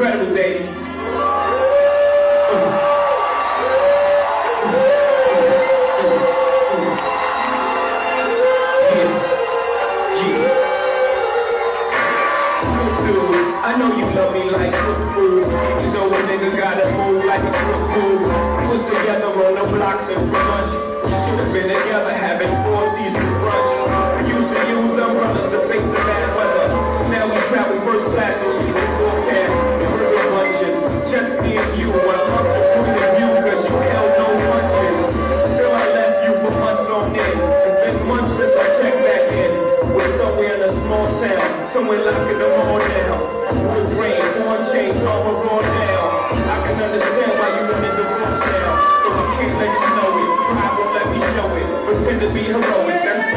incredible, baby. I know you love me like cook food. You know a nigga gotta move like a crook move. Put together on the blocks and for lunch. Should've been together having 4 seasons brunch. We used to use umbrellas to face the bad weather. So now we travel first class to cheese and forecast. And hurry bunches. Just me and you. When I'm up your point of view, cause you held no punches. Still I left you for months on end. It's been months since I checked back in. We're somewhere in a small town. Somewhere locking them all down. Wood grain, corn change, all raw down. I can understand why you wanted divorce now. But I can't let you know it. Pride won't let me show it. Pretend to be heroic, that's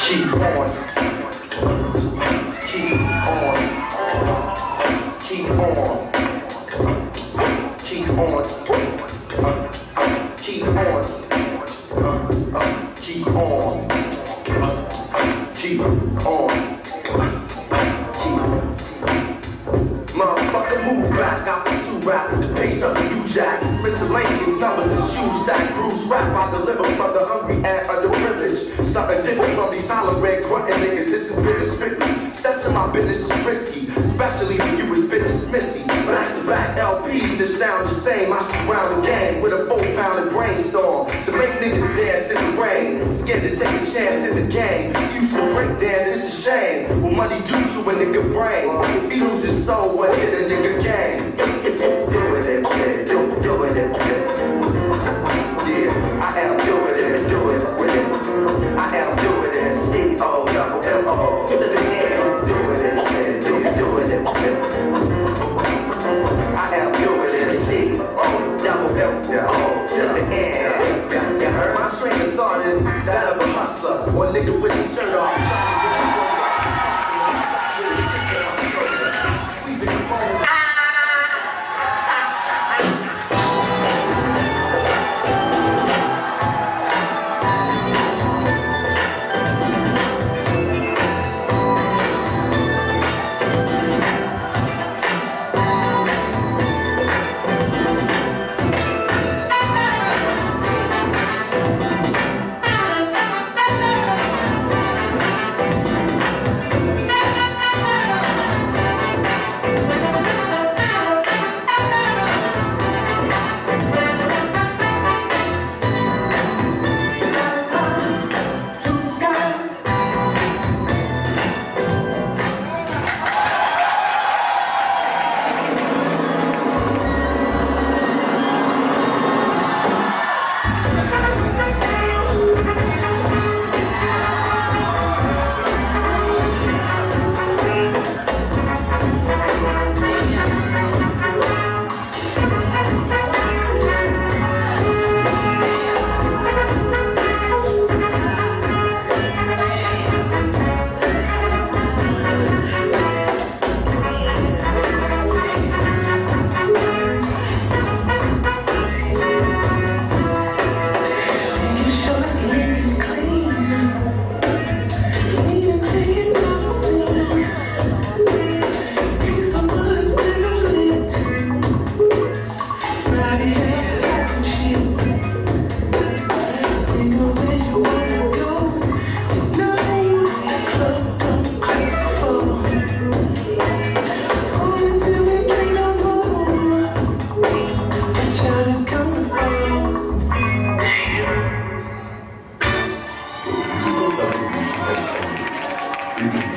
Keep on. Keep on. Keep on. Keep on. Keep on. Keep on. Keep on. Motherfucker, move back, I pursue rap with the pace of the U-Jack. Miscellaneous numbers and shoes stack. Bruce rap, I deliver for the hungry and underprivileged. Something different from these hollow red grunting niggas. This is bitter strictly. Steps in my business is risky, especially when you with bitches missy. Back-to-back LPs that sound the same. I surround the game with a 4-pound brainstorm to make niggas dance in the rain. Scared to take a chance in the game. Used to break dance, it's a shame. What money do to a nigga brain? If he lose his soul, what hit a nigga game? Doing it, yeah, doing it, yeah. I am doing it, doing with it. I am doing it, C-O-double-M-O to the end. Doing it, yeah, doing it, I am doing it, C-O-double-M-O to the end. You heard my train of thought is that of a hustler or a nigga with his shirt off trying to get Thank you.